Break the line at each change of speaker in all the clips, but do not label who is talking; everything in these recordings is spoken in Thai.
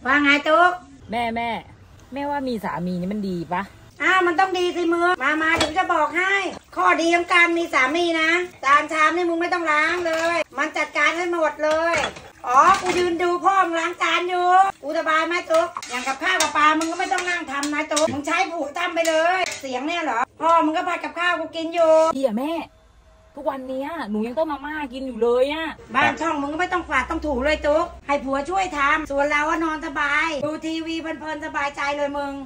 ว่าไงตุ๊ก
แม่ว่ามีสามีนี่มันดีปะ
มันต้องดีสิมึงมาเดี๋ยวจะบอกให้ ข้อดีของการมีสามีนะจานชามนี่มึงไม่ต้องล้างเลยมันจัดการให้หมดเลยกูยืนดูพ่อมึงล้างจานอยู่กูสบายไหมตุ๊กอย่างกับข้าวกับปลามึงก็ไม่ต้องนั่งทำนะตุ๊กมึงใช้ผัวทำไปเลยเสียงเนี่ยเหรอพ่อมึงก็ผัดกับข้าวกูกินอยู่
แม่ทุกวันนี้หนูยังต้มมาม่ากินอยู่เลย
บ้านช่องมึงก็ไม่ต้องฝาดต้องถูเลยตุ๊กให้ผัวช่วยทำส่วนเรานอนสบายดูทีวีเพลินๆสบายใจเลยมึง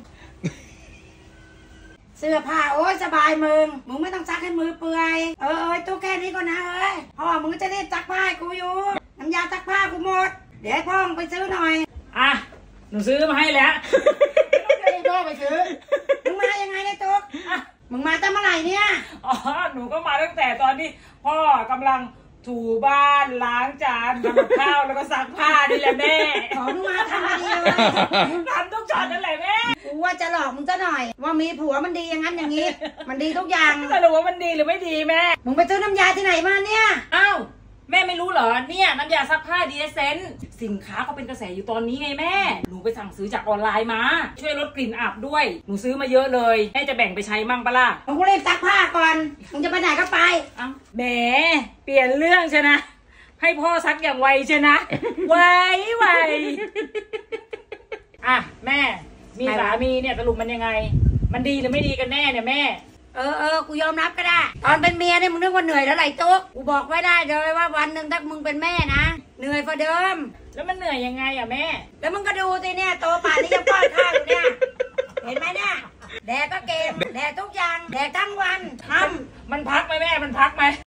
เสื้อผ้าโอ้ยสบายมึงไม่ต้องซักให้มือเปื่อยตุ๊กแค่นี้ก็นะพ่อมึงก็จะรีบซักผ้าให้กูอยู่น้ำยาซักผ้ากูหมดเดี๋ยวให้พ่อมึงไปซื้อหน่อย
หนูซื้อมาให้แล้ว
ไม่ต้องให้พ่อไปซื้อมึงมายังไงเนี่ยตุ๊กมึงมาตั้งเมื่อไหร่เนี่ย
หนูก็มาตั้งแต่ตอนที่พ่อกำลังถูบ้านล้างจานทำกับข้าวแล้วก็ซักผ้านี่แหละแม่
มึงมาทำมาดีเลย
ทำทุกช็อตนั่นแหละแม่
กูว่าจะหลอกมึงซะหน่อยว่ามีผัวมันดีอย่างนั้นอย่างนี้มันดีทุกอย่าง
สรุปว่ามันดีหรือไม่ดีแม่
มึงไปซื้อน้ำยาที่ไหนมาเนี่ย
แม่ไม่รู้เหรอเนี่ยน้ำยาซักผ้าDSenseสินค้าเขาเป็นกระแสอยู่ตอนนี้ไงแม่หนูไปสั่งซื้อจากออนไลน์มาช่วยลดกลิ่นอับด้วยหนูซื้อมาเยอะเลยแม่จะแบ่งไปใช้มั่งปะล่ะ
มึงรีบซักผ้าก่อนมึงจะไปไหนก็ไป
แหมเปลี่ยนเรื่องใช่นะให้พ่อซักอย่างไวใช่นะไวแม่มีสามีเนี่ยสรุปมันยังไงมันดีหรือไม่ดีกันแน่เนี่ยแม่
กูยอมรับก็ได้ตอนเป็นเมียเนี่ยมึงนึกว่าเหนื่อยเท่าไหร่ตุ๊กกูบอกไว้ได้เลยว่าวันหนึ่งถ้ามึงเป็นแม่นะเหนื่อยกว่าเดิม
แล้วมันเหนื่อยยังไงแม่
แล้วมึงก็ดูสิเนี่ยโตป่านนี้ยังป้อนข้าวอยู่เนี่ยเห็นไหมเนี่ยแดกก็เกมแดกทุกอย่างแดกทั้งวัน
มันพักไหมแม่มันพักไหม